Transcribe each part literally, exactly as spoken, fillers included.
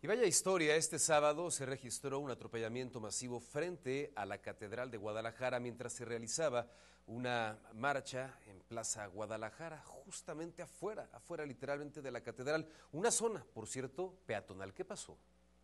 Y vaya historia, este sábado se registró un atropellamiento masivo frente a la Catedral de Guadalajara mientras se realizaba una marcha en Plaza Guadalajara, justamente afuera, afuera literalmente de la Catedral, una zona, por cierto, peatonal. ¿Qué pasó?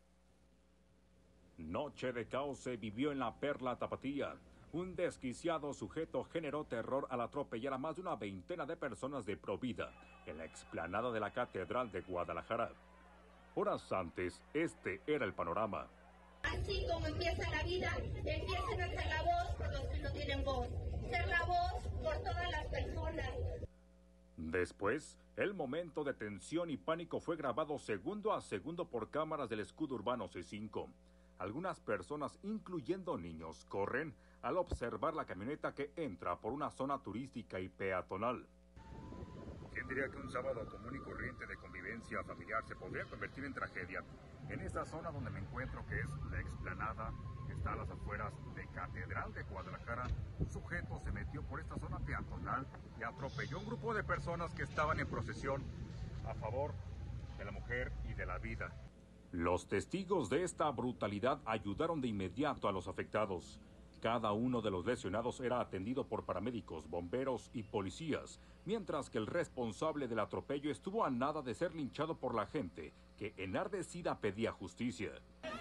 Noche de caos se vivió en la Perla Tapatía. Un desquiciado sujeto generó terror al atropellar a más de una veintena de personas de Provida en la explanada de la Catedral de Guadalajara. Horas antes, este era el panorama. Así como empieza la vida, empiecen a hacer la voz por los que no tienen voz. Ser la voz por todas las personas. Después, el momento de tensión y pánico fue grabado segundo a segundo por cámaras del escudo urbano C cinco. Algunas personas, incluyendo niños, corren al observar la camioneta que entra por una zona turística y peatonal. ¿Quién diría que un sábado común y corriente de convivencia familiar se podría convertir en tragedia? En esta zona donde me encuentro, que es la explanada, que está a las afueras de Catedral de Guadalajara, un sujeto se metió por esta zona peatonal y atropelló a un grupo de personas que estaban en procesión a favor de la mujer y de la vida. Los testigos de esta brutalidad ayudaron de inmediato a los afectados. Cada uno de los lesionados era atendido por paramédicos, bomberos y policías, mientras que el responsable del atropello estuvo a nada de ser linchado por la gente, que enardecida pedía justicia.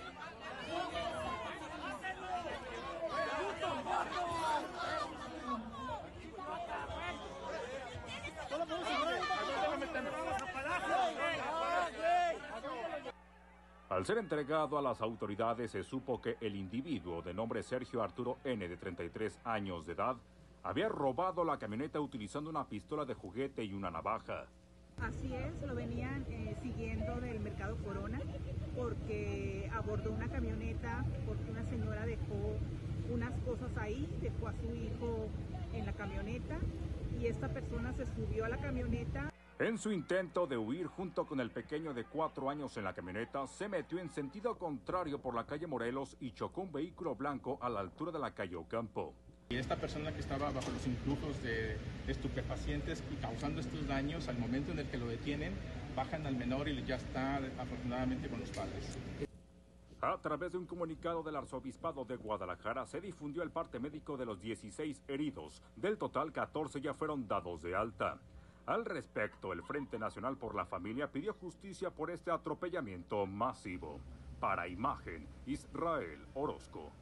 Al ser entregado a las autoridades, se supo que el individuo, de nombre Sergio Arturo N., de treinta y tres años de edad, había robado la camioneta utilizando una pistola de juguete y una navaja. Así es, lo venían eh, siguiendo del Mercado Corona, porque abordó una camioneta, porque una señora dejó unas cosas ahí, dejó a su hijo en la camioneta, y esta persona se subió a la camioneta. En su intento de huir junto con el pequeño de cuatro años en la camioneta, se metió en sentido contrario por la calle Morelos y chocó un vehículo blanco a la altura de la calle Ocampo. Y esta persona que estaba bajo los influjos de estupefacientes y causando estos daños, al momento en el que lo detienen, bajan al menor y ya está afortunadamente con los padres. A través de un comunicado del Arzobispado de Guadalajara se difundió el parte médico de los dieciséis heridos. Del total, catorce ya fueron dados de alta. Al respecto, el Frente Nacional por la Familia pidió justicia por este atropellamiento masivo. Para Imagen, Israel Orozco.